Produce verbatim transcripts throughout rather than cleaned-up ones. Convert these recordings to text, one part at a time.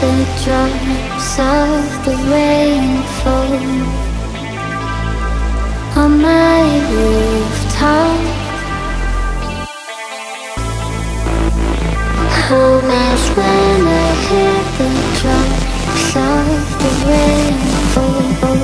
the drops of the rainfall on my rooftop. Home is when I hear the drops of the rainfall.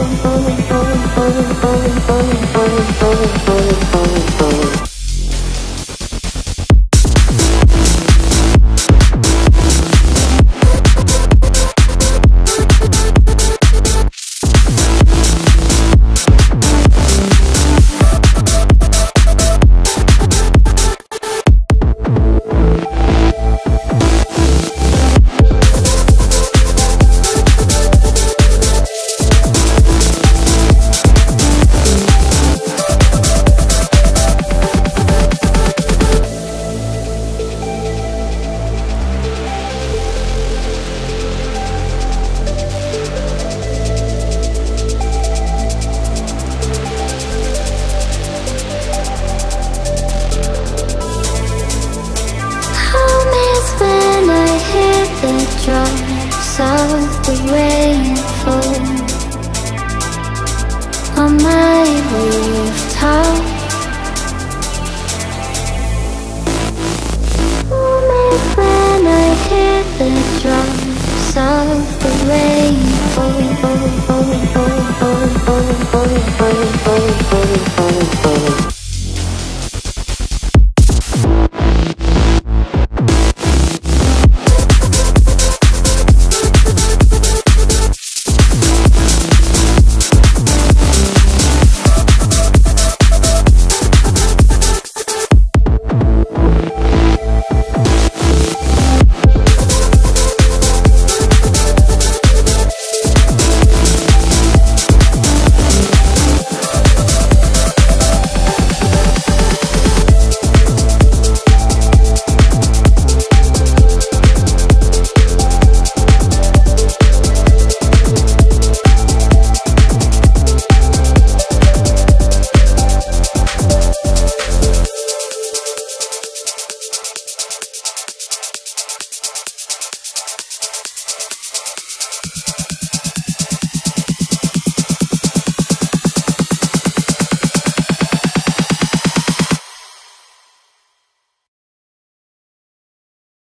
Drops of the rainfall on my rooftop. Only when I hear the drops of the rainfall.